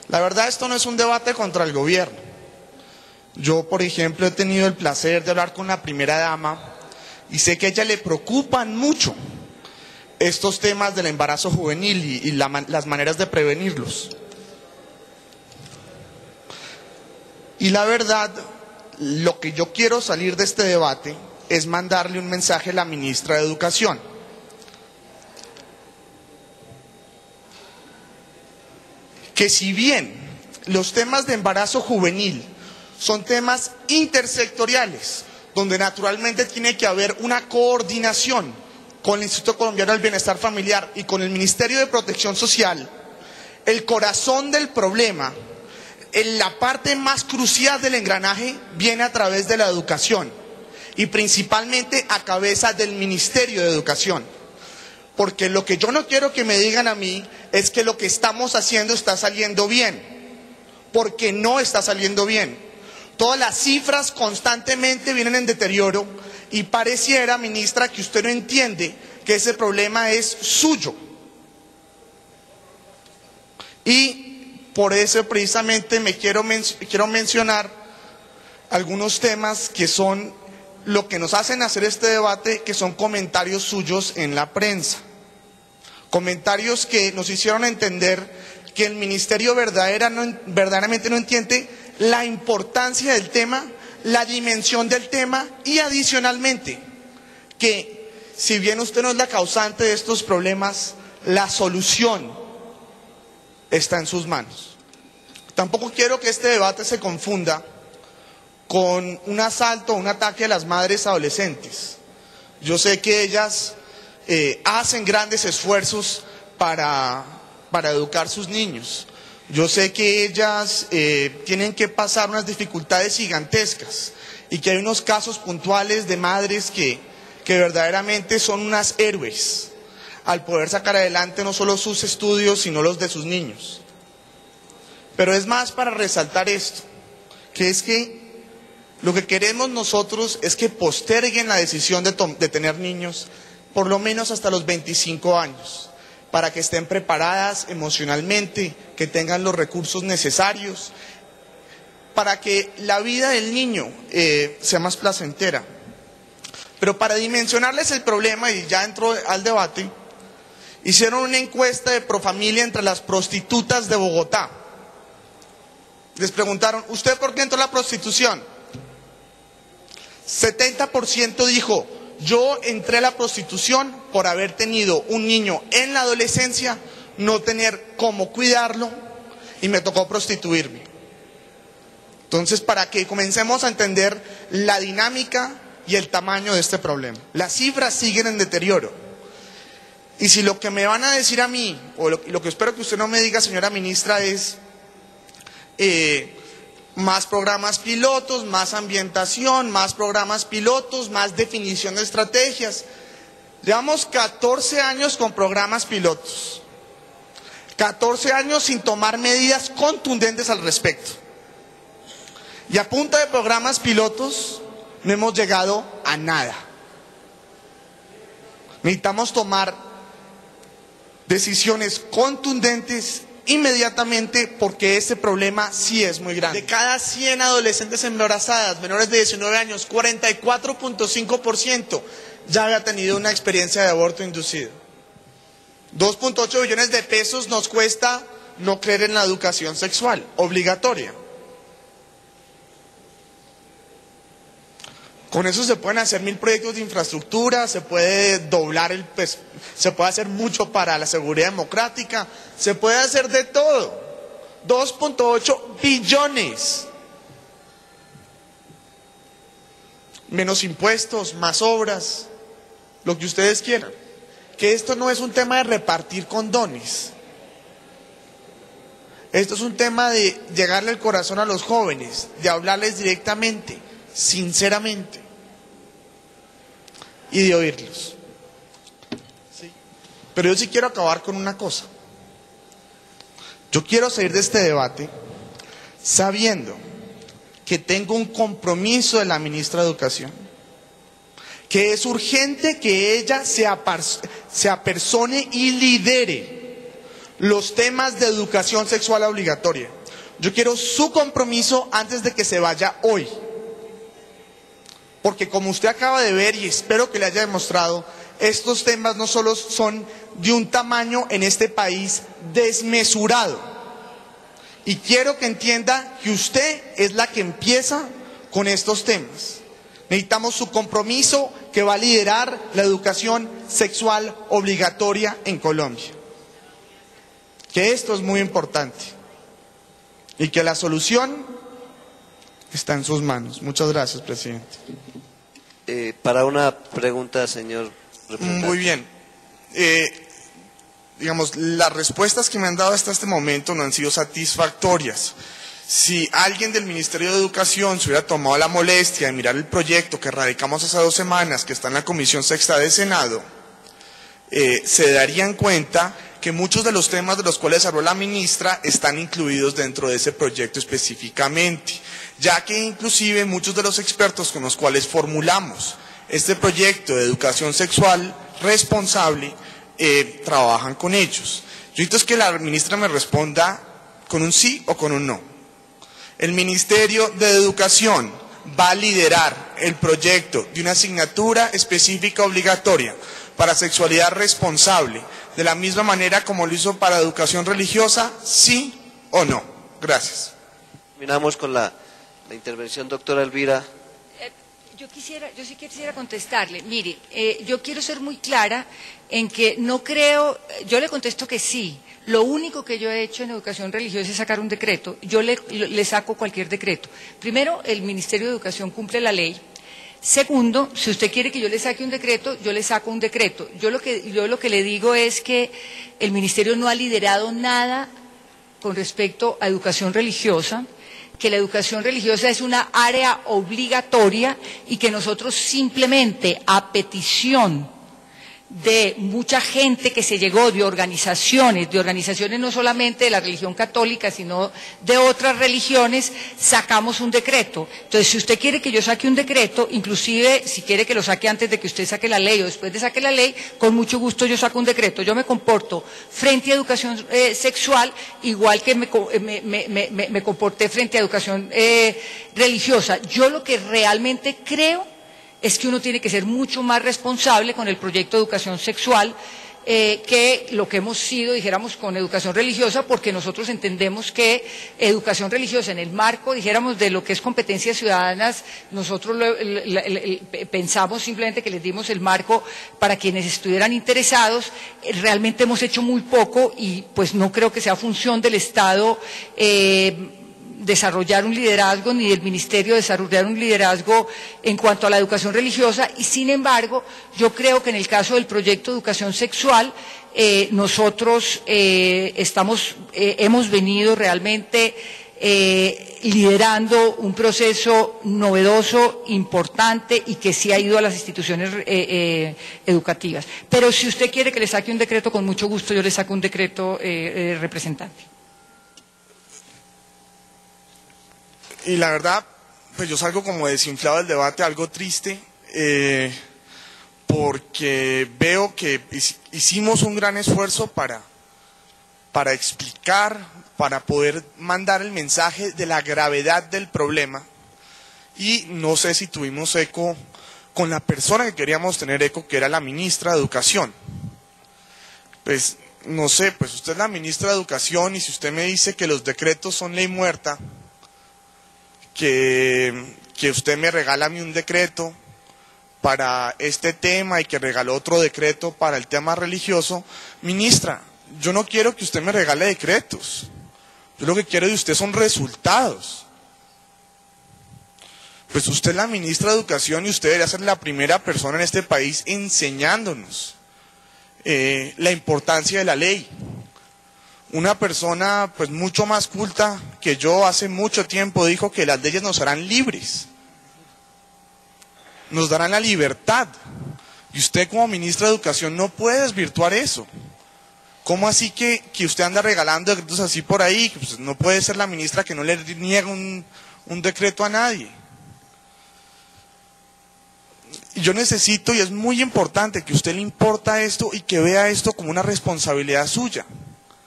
La verdad, esto no es un debate contra el gobierno. Yo, por ejemplo, he tenido el placer de hablar con la primera dama y sé que a ella le preocupan mucho estos temas del embarazo juvenil y las maneras de prevenirlos. Y la verdad, lo que yo quiero salir de este debate es mandarle un mensaje a la ministra de Educación. Que si bien los temas de embarazo juvenil son temas intersectoriales, donde naturalmente tiene que haber una coordinación con el Instituto Colombiano del Bienestar Familiar y con el Ministerio de Protección Social, el corazón del problema, la parte más crucial del engranaje, viene a través de la educación y principalmente a cabeza del Ministerio de Educación. Porque lo que yo no quiero que me digan a mí es que lo que estamos haciendo está saliendo bien, porque no está saliendo bien. Todas las cifras constantemente vienen en deterioro y pareciera, ministra, que usted no entiende que ese problema es suyo. Y por eso precisamente quiero mencionar algunos temas que son lo que nos hacen hacer este debate, que son comentarios suyos en la prensa. Comentarios que nos hicieron entender que el ministerio verdaderamente no entiende la importancia del tema, la dimensión del tema y adicionalmente que si bien usted no es la causante de estos problemas, la solución está en sus manos. Tampoco quiero que este debate se confunda con un asalto o un ataque a las madres adolescentes. Yo sé que ellas hacen grandes esfuerzos para educar sus niños. Yo sé que ellas tienen que pasar unas dificultades gigantescas y que hay unos casos puntuales de madres que verdaderamente son unas héroes al poder sacar adelante no solo sus estudios, sino los de sus niños. Pero es más para resaltar esto, que es que lo que queremos nosotros es que posterguen la decisión de tener niños por lo menos hasta los 25 años, para que estén preparadas emocionalmente, que tengan los recursos necesarios, para que la vida del niño sea más placentera. Pero para dimensionarles el problema, y ya entro al debate, hicieron una encuesta de Profamilia entre las prostitutas de Bogotá. Les preguntaron, ¿usted por qué entró a la prostitución? 70% dijo, yo entré a la prostitución por haber tenido un niño en la adolescencia, no tener cómo cuidarlo y me tocó prostituirme. Entonces, para que comencemos a entender la dinámica y el tamaño de este problema. Las cifras siguen en deterioro. Y si lo que me van a decir a mí, o lo que espero que usted no me diga, señora ministra, es más programas pilotos, más ambientación, más programas pilotos, más definición de estrategias. Llevamos 14 años con programas pilotos, 14 años sin tomar medidas contundentes al respecto. Y a punta de programas pilotos no hemos llegado a nada. Necesitamos tomar decisiones contundentes inmediatamente, porque este problema sí es muy grande. De cada 100 adolescentes embarazadas menores de 19 años, 44.5% ya había tenido una experiencia de aborto inducido. 2.8 billones de pesos nos cuesta no creer en la educación sexual obligatoria. Con eso se pueden hacer 1000 proyectos de infraestructura, se puede doblar se puede hacer mucho para la seguridad democrática, se puede hacer de todo. 2.8 billones. Menos impuestos, más obras, lo que ustedes quieran. Que esto no es un tema de repartir condones. Esto es un tema de llegarle al corazón a los jóvenes, de hablarles directamente, sinceramente, y de oírlos. Sí. Pero yo sí quiero acabar con una cosa. Yo quiero salir de este debate sabiendo que tengo un compromiso de la ministra de Educación, que es urgente que ella se apersone y lidere los temas de educación sexual obligatoria. Yo quiero su compromiso antes de que se vaya hoy. Porque como usted acaba de ver, y espero que le haya demostrado, estos temas no solo son de un tamaño en este país desmesurado. Y quiero que entienda que usted es la que empieza con estos temas. Necesitamos su compromiso que va a liderar la educación sexual obligatoria en Colombia. Que esto es muy importante. Y que la solución está en sus manos. Muchas gracias, presidente. Para una pregunta, señor representante. Muy bien. Digamos, las respuestas que me han dado hasta este momento no han sido satisfactorias. Si alguien del Ministerio de Educación se hubiera tomado la molestia de mirar el proyecto que radicamos hace 2 semanas, que está en la Comisión Sexta del Senado, se darían cuenta que muchos de los temas de los cuales habló la ministra están incluidos dentro de ese proyecto específicamente, ya que inclusive muchos de los expertos con los cuales formulamos este proyecto de educación sexual responsable trabajan con ellos. Yo necesito que la ministra me responda con un sí o con un no. El Ministerio de Educación va a liderar el proyecto de una asignatura específica obligatoria para sexualidad responsable, de la misma manera como lo hizo para educación religiosa, sí o no. Gracias. Terminamos con la intervención, doctora Elvira. Yo sí quisiera contestarle. Mire, yo quiero ser muy clara en que no creo, yo le contesto que sí. Lo único que yo he hecho en educación religiosa es sacar un decreto. Yo le saco cualquier decreto. Primero, el Ministerio de Educación cumple la ley. Segundo, si usted quiere que yo le saque un decreto, yo le saco un decreto. Yo lo que le digo es que el Ministerio no ha liderado nada con respecto a educación religiosa, que la educación religiosa es una área obligatoria y que nosotros simplemente a petición de mucha gente que se llegó de organizaciones no solamente de la religión católica, sino de otras religiones, sacamos un decreto. Entonces, si usted quiere que yo saque un decreto, inclusive si quiere que lo saque antes de que usted saque la ley o después de saque la ley, con mucho gusto yo saco un decreto. Yo me comporto frente a educación sexual igual que me comporté frente a educación religiosa. Yo lo que realmente creo es que uno tiene que ser mucho más responsable con el proyecto de educación sexual que lo que hemos sido, dijéramos, con educación religiosa, porque nosotros entendemos que educación religiosa en el marco, dijéramos, de lo que es competencias ciudadanas, nosotros pensamos simplemente que les dimos el marco para quienes estuvieran interesados. Realmente hemos hecho muy poco y pues no creo que sea función del Estado desarrollar un liderazgo, ni del Ministerio desarrollar un liderazgo en cuanto a la educación religiosa, y sin embargo, yo creo que en el caso del proyecto de educación sexual, nosotros hemos venido realmente liderando un proceso novedoso, importante, y que sí ha ido a las instituciones educativas. Pero si usted quiere que le saque un decreto, con mucho gusto yo le saco un decreto, representante. Y la verdad, pues yo salgo como desinflado del debate, algo triste, porque veo que hicimos un gran esfuerzo para explicar, para poder mandar el mensaje de la gravedad del problema, y no sé si tuvimos eco con la persona que queríamos tener eco, que era la ministra de Educación. Pues no sé, pues usted es la ministra de Educación, y si usted me dice que los decretos son ley muerta, que usted me regala a mí un decreto para este tema y que regaló otro decreto para el tema religioso, ministra, yo no quiero que usted me regale decretos. Yo lo que quiero de usted son resultados. Pues usted es la ministra de Educación y usted debería ser la primera persona en este país enseñándonos la importancia de la ley. Una persona pues mucho más culta que yo hace mucho tiempo dijo que las leyes nos harán libres, nos darán la libertad, y usted como ministra de Educación no puede desvirtuar eso. ¿Cómo así que usted anda regalando decretos así por ahí? Pues no puede ser la ministra que no le niega un decreto a nadie. Y yo necesito, y es muy importante, que usted le importa esto y que vea esto como una responsabilidad suya.